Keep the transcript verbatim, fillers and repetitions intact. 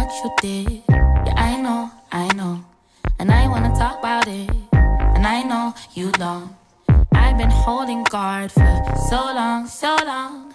what you did. Yeah, I know, I know. And I wanna talk about it. And I know you don't. I've been holding guard for so long, so long.